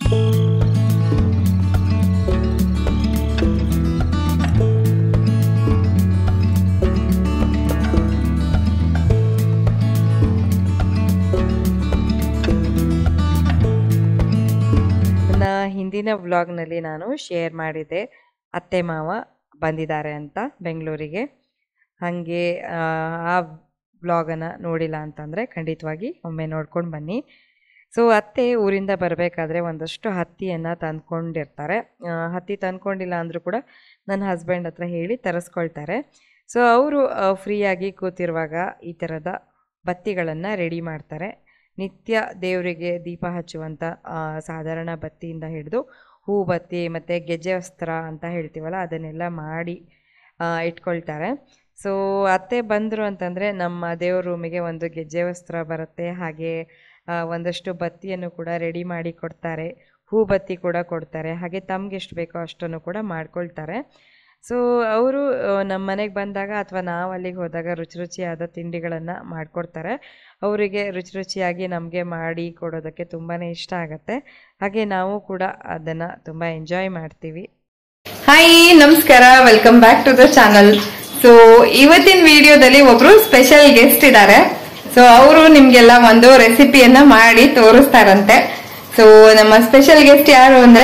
ಹಿಂದಿನ ವ್ಲಾಗ್ನಲ್ಲಿ ನಾನು ಶೇರ್ ಮಾಡಿದೆ ಅತ್ತೆ ಮಾವ ಬಂದಿದ್ದಾರೆ ಅಂತ ಬೆಂಗಳೂರಿಗೆ. ಹಾಗೆ ಆ ವ್ಲಾಗನ್ನು ನೋಡಿಲ್ಲ ಅಂತಂದರೆ ಖಂಡಿತವಾಗಿ ಒಮ್ಮೆ ನೋಡ್ಕೊಂಡು ಬನ್ನಿ. ಸೊ ಅತ್ತೆ ಊರಿಂದ ಬರಬೇಕಾದ್ರೆ ಒಂದಷ್ಟು ಹತ್ತಿಯನ್ನು ತಂದ್ಕೊಂಡಿರ್ತಾರೆ. ಹತ್ತಿ ತಂದ್ಕೊಂಡಿಲ್ಲ ಅಂದರೂ ಕೂಡ ನನ್ನ ಹಸ್ಬೆಂಡ್ ಹತ್ರ ಹೇಳಿ ತರಿಸ್ಕೊಳ್ತಾರೆ. ಸೊ ಅವರು ಫ್ರೀಯಾಗಿ ಕೂತಿರುವಾಗ ಈ ಥರದ ಬತ್ತಿಗಳನ್ನು ರೆಡಿ ಮಾಡ್ತಾರೆ. ನಿತ್ಯ ದೇವರಿಗೆ ದೀಪ ಹಚ್ಚುವಂಥ ಸಾಧಾರಣ ಬತ್ತಿಯಿಂದ ಹಿಡಿದು ಹೂ ಬತ್ತಿ ಮತ್ತು ಗೆಜ್ಜೆ ವಸ್ತ್ರ ಅಂತ ಹೇಳ್ತೀವಲ್ಲ ಅದನ್ನೆಲ್ಲ ಮಾಡಿ ಇಟ್ಕೊಳ್ತಾರೆ. ಸೊ ಅತ್ತೆ ಬಂದರು ಅಂತಂದರೆ ನಮ್ಮ ದೇವ್ರ ರೂಮಿಗೆ ಒಂದು ಗೆಜ್ಜೆ ವಸ್ತ್ರ ಬರುತ್ತೆ. ಹಾಗೆ ಒಂದಷ್ಟು ಬತ್ತಿಯನ್ನು ಕೂಡ ರೆಡಿ ಮಾಡಿ ಕೊಡ್ತಾರೆ. ಹೂ ಬತ್ತಿ ಕೂಡ ಕೊಡ್ತಾರೆ. ಹಾಗೆ ತಮ್ಗೆ ಎಷ್ಟು ಬೇಕೋ ಅಷ್ಟನ್ನು ಕೂಡ ಮಾಡ್ಕೊಳ್ತಾರೆ. ಸೊ ಅವರು ನಮ್ಮ ಮನೆಗೆ ಬಂದಾಗ ಅಥವಾ ನಾವು ಅಲ್ಲಿಗೆ ಹೋದಾಗ ರುಚಿ ರುಚಿಯಾದ ತಿಂಡಿಗಳನ್ನು ಮಾಡಿಕೊಡ್ತಾರೆ. ಅವರಿಗೆ ರುಚಿ ರುಚಿಯಾಗಿ ನಮಗೆ ಮಾಡಿ ಕೊಡೋದಕ್ಕೆ ತುಂಬಾ ಇಷ್ಟ ಆಗುತ್ತೆ. ಹಾಗೆ ನಾವು ಕೂಡ ಅದನ್ನು ತುಂಬ ಎಂಜಾಯ್ ಮಾಡ್ತೀವಿ. ಹಾಯ್, ನಮಸ್ಕಾರ, welcome back to the channel. So ಇವತ್ತಿನ ವಿಡಿಯೋದಲ್ಲಿ ಒಬ್ರು ಸ್ಪೆಷಲ್ ಗೆಸ್ಟ್ ಇದ್ದಾರೆ. ಸೊ ಅವರು ನಿಮ್ಗೆಲ್ಲ ಒಂದು ರೆಸಿಪಿಯನ್ನ ಮಾಡಿ ತೋರಿಸ್ತಾರಂತೆ. ಸೊ ನಮ್ಮ ಸ್ಪೆಷಲ್ ಗೆಸ್ಟ್ ಯಾರು ಅಂದ್ರೆ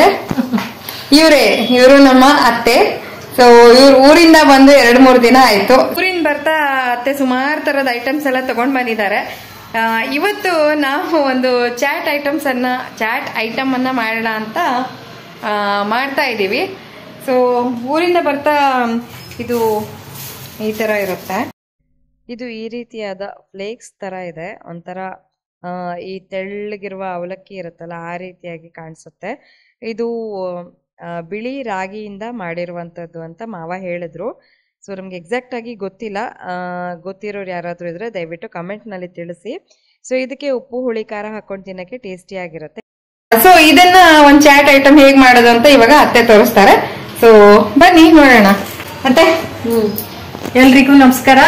ಇವರು ನಮ್ಮ ಅತ್ತೆ. ಸೊ ಇವ್ರು ಊರಿಂದ ಬಂದು 2-3 ದಿನ ಆಯ್ತು. ಊರಿಂದ ಬರ್ತಾ ಅತ್ತೆ ಸುಮಾರು ತರದ ಐಟಮ್ಸ್ ಎಲ್ಲ ತಗೊಂಡ್ ಬಂದಿದ್ದಾರೆ. ಇವತ್ತು ನಾವು ಒಂದು ಚಾಟ್ ಐಟಮ್ ಅನ್ನ ಮಾಡೋಣ ಅಂತ ಮಾಡ್ತಾ ಇದ್ದೀವಿ. ಸೊ ಊರಿಂದ ಬರ್ತಾ ಇದು ಈ ತರ ಇರುತ್ತೆ. ಇದು ಈ ರೀತಿಯಾದ ಫ್ಲೇಕ್ಸ್ ತರ ಇದೆ. ಒಂಥರ ಈ ತೆಳ್ಳಗಿರುವ ಅವಲಕ್ಕಿ ಇರುತ್ತಲ್ಲ ಆ ರೀತಿಯಾಗಿ ಕಾಣಿಸುತ್ತೆ. ಇದು ಬಿಳಿ ರಾಗಿಯಿಂದ ಮಾಡಿರುವಂಥದ್ದು ಅಂತ ಮಾವ ಹೇಳಿದ್ರು. ಸೊ ನಮ್ಗೆ ಎಕ್ಸಾಕ್ಟ್ ಆಗಿ ಗೊತ್ತಿಲ್ಲ. ಗೊತ್ತಿರೋರು ಯಾರಾದರೂ ಇದ್ರೆ ದಯವಿಟ್ಟು ಕಮೆಂಟ್ನಲ್ಲಿ ತಿಳಿಸಿ. ಸೊ ಇದಕ್ಕೆ ಉಪ್ಪು ಹುಳಿ ಖಾರ ಹಾಕೊಂಡು ತಿನ್ನಕ್ಕೆ ಟೇಸ್ಟಿಯಾಗಿರುತ್ತೆ. ಸೊ ಇದನ್ನ ಒಂದು ಚಾಟ್ ಐಟಮ್ ಹೇಗ್ ಮಾಡೋದು ಅಂತ ಇವಾಗ ಅತ್ತೆ ತೋರಿಸ್ತಾರೆ. ಸೊ ಬನ್ನಿ ನೋಡೋಣ. ಅತ್ತೆ, ಎಲ್ರಿಗೂ ನಮಸ್ಕಾರ.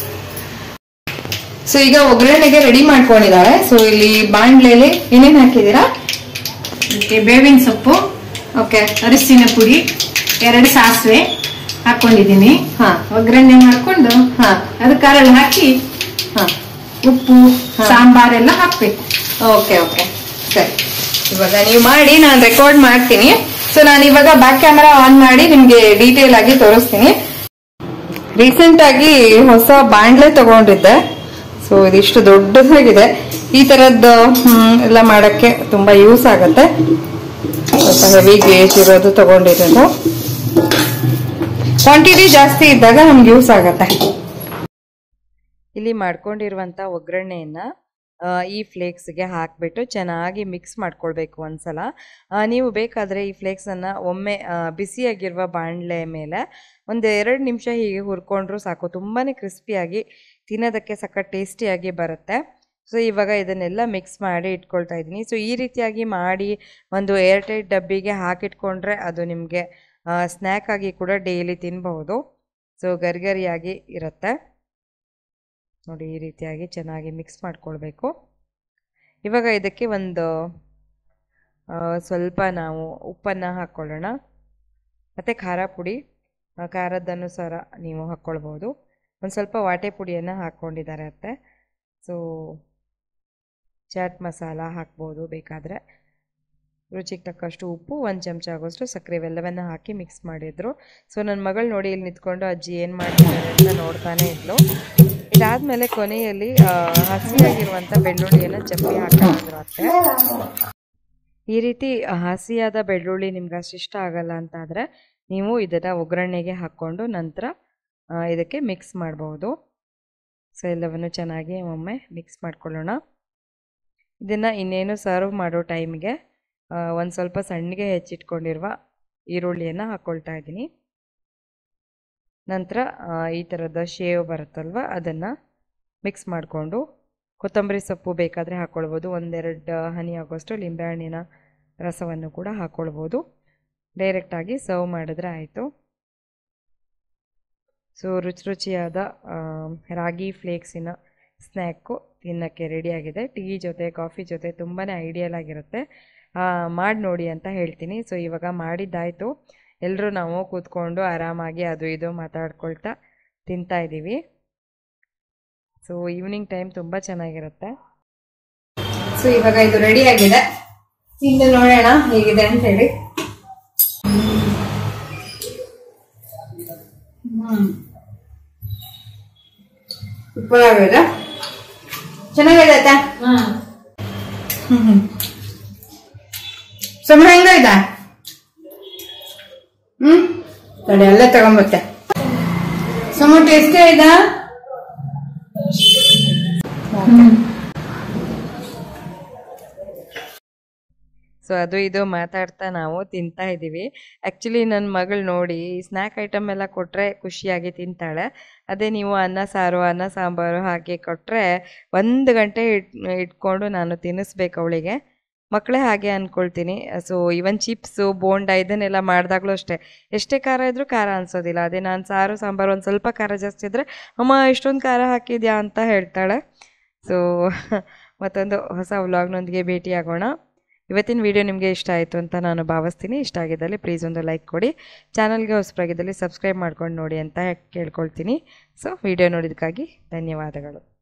ಸೊ ಈಗ ಒಗ್ಗರಣೆಗೆ ರೆಡಿ ಮಾಡ್ಕೊಂಡಿದ್ದಾರೆ. ಸೊ ಇಲ್ಲಿ ಬಾಂಡ್ಲೆಯಲ್ಲಿ ಏನೇನ್ ಹಾಕಿದೀರಾ? ಬೇವಿನ ಸೊಪ್ಪು, ಓಕೆ, ಅರಿಶಿನ ಪುಡಿ, 2 ಸಾಸಿವೆ ಹಾಕೊಂಡಿದೀನಿ. ಒಗ್ಗರಣೆ ಮಾಡ್ಕೊಂಡು ಅದಕ್ಕೆ ಕಾರಲ್ಲಿ ಹಾಕಿ ಉಪ್ಪು ಸಾಂಬಾರೆಲ್ಲ ಹಾಕ್ಬೇಕು. ಓಕೆ ಓಕೆ, ಸರಿ. ಇವಾಗ ನೀವು ಮಾಡಿ, ನಾನು ರೆಕಾರ್ಡ್ ಮಾಡ್ತೀನಿ. ಸೊ ನಾನು ಇವಾಗ ಬ್ಯಾಕ್ ಕ್ಯಾಮೆರಾ ಆನ್ ಮಾಡಿ ನಿಮ್ಗೆ ಡೀಟೇಲ್ ಆಗಿ ತೋರಿಸ್ತೀನಿ. ರೀಸೆಂಟ್ ಆಗಿ ಹೊಸ ಬಾಂಡ್ಲೆ ತಗೊಂಡಿದ್ದೆ. ಸೊ ಇದಿಷ್ಟು ದೊಡ್ಡದಾಗಿದೆ. ಈ ತರದ್ದು ಎಲ್ಲ ಮಾಡಕ್ಕೆ ತುಂಬಾ ಯೂಸ್ ಆಗತ್ತೆ. ಸ್ವಲ್ಪ ಹೆವಿ ಗೇಜ್ ಇರೋದು ತಗೊಂಡಿರೋದು. ಕ್ವಾಂಟಿಟಿ ಜಾಸ್ತಿ ಇದ್ದಾಗ ನಮ್ಗೆ ಯೂಸ್ ಆಗತ್ತೆ. ಇಲ್ಲಿ ಮಾಡ್ಕೊಂಡಿರುವಂಥ ಒಗ್ಗರಣೆಯನ್ನು ಈ ಫ್ಲೇಕ್ಸ್ಗೆ ಹಾಕಿಬಿಟ್ಟು ಚೆನ್ನಾಗಿ ಮಿಕ್ಸ್ ಮಾಡ್ಕೊಳ್ಬೇಕು ಒಂದ್ಸಲ. ನೀವು ಬೇಕಾದರೆ ಈ ಫ್ಲೇಕ್ಸನ್ನು ಒಮ್ಮೆ ಬಿಸಿಯಾಗಿರುವ ಬಾಣಲೆ ಮೇಲೆ 1-2 ನಿಮಿಷ ಹೀಗೆ ಹುರ್ಕೊಂಡ್ರೂ ಸಾಕು. ತುಂಬಾ ಕ್ರಿಸ್ಪಿಯಾಗಿ ತಿನ್ನೋದಕ್ಕೆ ಸಖತ್ ಟೇಸ್ಟಿಯಾಗಿ ಬರುತ್ತೆ. ಸೊ ಇವಾಗ ಇದನ್ನೆಲ್ಲ ಮಿಕ್ಸ್ ಮಾಡಿ ಇಟ್ಕೊಳ್ತಾ ಇದ್ದೀನಿ. ಸೊ ಈ ರೀತಿಯಾಗಿ ಮಾಡಿ ಒಂದು ಏರ್ಟೈಟ್ ಡಬ್ಬಿಗೆ ಹಾಕಿಟ್ಕೊಂಡ್ರೆ ಅದು ನಿಮಗೆ ಸ್ನ್ಯಾಕ್ ಆಗಿ ಕೂಡ ಡೈಲಿ ತಿನ್ಬಹುದು. ಸೊ ಗರಿಗರಿಯಾಗಿ ಇರುತ್ತೆ ನೋಡಿ. ಈ ರೀತಿಯಾಗಿ ಚೆನ್ನಾಗಿ ಮಿಕ್ಸ್ ಮಾಡ್ಕೊಳ್ಬೇಕು. ಇವಾಗ ಇದಕ್ಕೆ ಒಂದು ಸ್ವಲ್ಪ ನಾವು ಉಪ್ಪನ್ನು ಹಾಕ್ಕೊಳ್ಳೋಣ. ಮತ್ತು ಖಾರ ಪುಡಿ, ಖಾರದ ಅನುಸಾರ ನೀವು ಹಾಕ್ಕೊಳ್ಬೋದು. ಒಂದು ಸ್ವಲ್ಪ ವಾಟೆ ಪುಡಿಯನ್ನು ಹಾಕ್ಕೊಂಡಿದ್ದಾರೆ ಅತ್ತೆ. ಸೊ ಚಾಟ್ ಮಸಾಲ ಹಾಕ್ಬೋದು ಬೇಕಾದರೆ. ರುಚಿಗೆ ತಕ್ಕಷ್ಟು ಉಪ್ಪು, 1 ಚಮಚ ಆಗೋಷ್ಟು ಸಕ್ಕರೆ, ಇವೆಲ್ಲವನ್ನು ಹಾಕಿ ಮಿಕ್ಸ್ ಮಾಡಿದ್ರು. ಸೊ ನನ್ನ ಮಗಳು ನೋಡಿ ಇಲ್ಲಿ ನಿಂತ್ಕೊಂಡು ಅಜ್ಜಿ ಏನು ಮಾಡ್ತಿದ್ದಾರೆ ಅಂತ ನೋಡ್ತಾನೆ ಇದ್ಲು. ಇದಾದಮೇಲೆ ಕೊನೆಯಲ್ಲಿ ಹಸಿಯಾಗಿರುವಂಥ ಬೆಳ್ಳುಳ್ಳಿಯನ್ನು ಚಪ್ಪಿ ಹಾಕಿದ್ರು ಅತ್ತೆ. ಈ ರೀತಿ ಹಸಿಯಾದ ಬೆಳ್ಳುಳ್ಳಿ ನಿಮ್ಗೆ ಅಷ್ಟು ಇಷ್ಟ ಆಗಲ್ಲ ಅಂತಾದರೆ ನೀವು ಇದನ್ನು ಒಗ್ಗರಣೆಗೆ ಹಾಕ್ಕೊಂಡು ನಂತರ ಇದಕ್ಕೆ ಮಿಕ್ಸ್ ಮಾಡ್ಬೋದು. ಸೊ ಎಲ್ಲವನ್ನು ಚೆನ್ನಾಗಿ ಒಮ್ಮೆ ಮಿಕ್ಸ್ ಮಾಡ್ಕೊಳ್ಳೋಣ. ಇದನ್ನು ಇನ್ನೇನು ಸರ್ವ್ ಮಾಡೋ ಟೈಮ್ಗೆ ಒಂದು ಸ್ವಲ್ಪ ಸಣ್ಣಗೆ ಹೆಚ್ಚಿಟ್ಕೊಂಡಿರುವ ಈರುಳ್ಳಿಯನ್ನು ಹಾಕ್ಕೊಳ್ತಾ ಇದ್ದೀನಿ. ನಂತರ ಈ ಥರದ ಶೇವ್ ಬರುತ್ತಲ್ವ ಅದನ್ನು ಮಿಕ್ಸ್ ಮಾಡಿಕೊಂಡು ಕೊತ್ತಂಬರಿ ಸೊಪ್ಪು ಬೇಕಾದರೆ ಹಾಕ್ಕೊಳ್ಬೋದು. 1-2 ಹನಿ ಆಗೋಷ್ಟು ಲಿಂಬೆಹಣ್ಣಿನ ರಸವನ್ನು ಕೂಡ ಹಾಕ್ಕೊಳ್ಬೋದು. ಡೈರೆಕ್ಟಾಗಿ ಸರ್ವ್ ಮಾಡಿದ್ರೆ ಆಯಿತು. ಸೊ ರುಚಿಯಾದ ರಾಗಿ ಫ್ಲೇಕ್ಸಿನ ಸ್ನ್ಯಾಕು ತಿನ್ನೋಕ್ಕೆ ರೆಡಿಯಾಗಿದೆ. ಟೀ ಜೊತೆ, ಕಾಫಿ ಜೊತೆ ತುಂಬಾ ಐಡಿಯಲ್ ಆಗಿರುತ್ತೆ. ಮಾಡಿ ನೋಡಿ ಅಂತ ಹೇಳ್ತೀನಿ. ಸೊ ಇವಾಗ ಮಾಡಿದ್ದಾಯಿತು, ಎಲ್ಲರೂ ನಾವು ಕೂತ್ಕೊಂಡು ಆರಾಮಾಗಿ ಅದು ಇದು ಮಾತಾಡ್ಕೊಳ್ತಾ ತಿಂತಾ ಇದ್ದೀವಿ. ಸೊ ಈವ್ನಿಂಗ್ ಟೈಮ್ ತುಂಬ ಚೆನ್ನಾಗಿರುತ್ತೆ. ಸೊ ಇವಾಗ ಇದು ರೆಡಿ ಆಗಿದೆ, ತಿಂದು ನೋಡೋಣ ಹೇಗಿದೆ ಅಂತ ಹೇಳಿ. ಸೂಪರ್ ಆಗಿದೆ, ಚೆನ್ನಾಗಿದೆ. ಸಮ ಹೆಂಗ ಇದೆ? ತಡಿ ಅಲ್ಲೇ ತಗೊಂಬತ್ತೆ. ಸಮ ಟೇಸ್ಟೇ ಇದೆ. ಸೊ ಅದು ಇದು ಮಾತಾಡ್ತಾ ನಾವು ತಿಂತಾ ಇದ್ದೀವಿ. ಆ್ಯಕ್ಚುಲಿ ನನ್ನ ಮಗಳು ನೋಡಿ ಸ್ನ್ಯಾಕ್ ಐಟಮ್ ಎಲ್ಲ ಕೊಟ್ಟರೆ ಖುಷಿಯಾಗಿ ತಿಂತಾಳೆ. ಅದೇ ನೀವು ಅನ್ನ ಸಾರು ಅನ್ನ ಸಾಂಬಾರು ಹಾಕಿ ಕೊಟ್ಟರೆ 1 ಗಂಟೆ ಇಟ್ಕೊಂಡು ನಾನು ತಿನ್ನಿಸ್ಬೇಕು ಅವಳಿಗೆ. ಮಕ್ಕಳೇ ಹಾಗೆ ಅಂದ್ಕೊಳ್ತೀನಿ. ಸೊ ಈವನ್ ಚಿಪ್ಸು ಬೋಂಡ ಇದನ್ನೆಲ್ಲ ಮಾಡಿದಾಗಲೂ ಅಷ್ಟೇ, ಎಷ್ಟೇ ಖಾರ ಇದ್ದರೂ ಖಾರ ಅನಿಸೋದಿಲ್ಲ. ಅದೇ ನಾನು ಸಾರು ಸಾಂಬಾರು ಒಂದು ಸ್ವಲ್ಪ ಖಾರ ಜಾಸ್ತಿ ಇದ್ದರೆ ಅಮ್ಮ ಇಷ್ಟೊಂದು ಖಾರ ಹಾಕಿದ್ಯಾ ಅಂತ ಹೇಳ್ತಾಳೆ. ಸೊ ಮತ್ತೊಂದು ಹೊಸ ವ್ಲಾಗ್ನೊಂದಿಗೆ ಭೇಟಿಯಾಗೋಣ. ಇವತ್ತಿನ ವಿಡಿಯೋ ನಿಮಗೆ ಇಷ್ಟ ಆಯಿತು ಅಂತ ನಾನು ಭಾವಿಸ್ತೀನಿ. ಇಷ್ಟ ಆಗಿದ್ದಲ್ಲಿ ಪ್ಲೀಸ್ ಒಂದು ಲೈಕ್ ಕೊಡಿ, ಚಾನಲ್ಗೆ ಹೊಸಬರಾಗಿದ್ದಲ್ಲಿ ಸಬ್ಸ್ಕ್ರೈಬ್ ಮಾಡ್ಕೊಂಡು ನೋಡಿ ಅಂತ ಕೇಳ್ಕೊಳ್ತೀನಿ. ಸೊ ವಿಡಿಯೋ ನೋಡಿದ್ದಕ್ಕಾಗಿ ಧನ್ಯವಾದಗಳು.